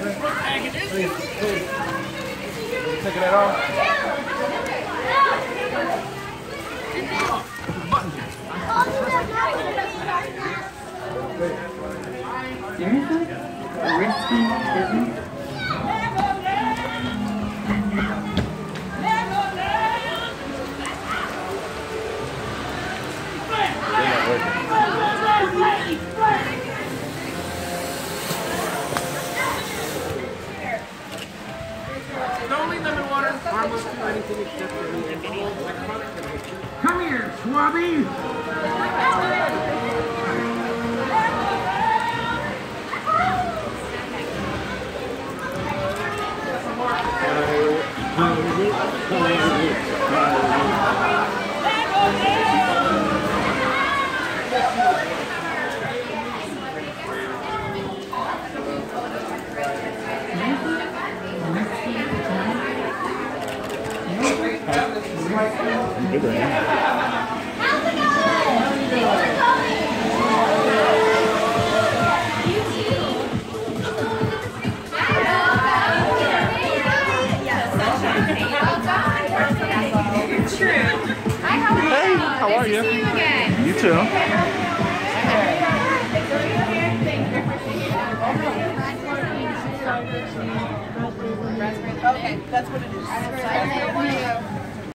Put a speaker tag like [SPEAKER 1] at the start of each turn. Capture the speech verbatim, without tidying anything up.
[SPEAKER 1] Please, please. Taking that off?
[SPEAKER 2] Seriously? Risky business?
[SPEAKER 1] Only lemon water, harmless to anything except for the alcohol.
[SPEAKER 3] Come here, Swabby!
[SPEAKER 4] Good one.
[SPEAKER 5] Hi, how are you?
[SPEAKER 4] Hey, how are you?
[SPEAKER 5] Nice to see you again.
[SPEAKER 4] You too.
[SPEAKER 5] Okay, that's what it is.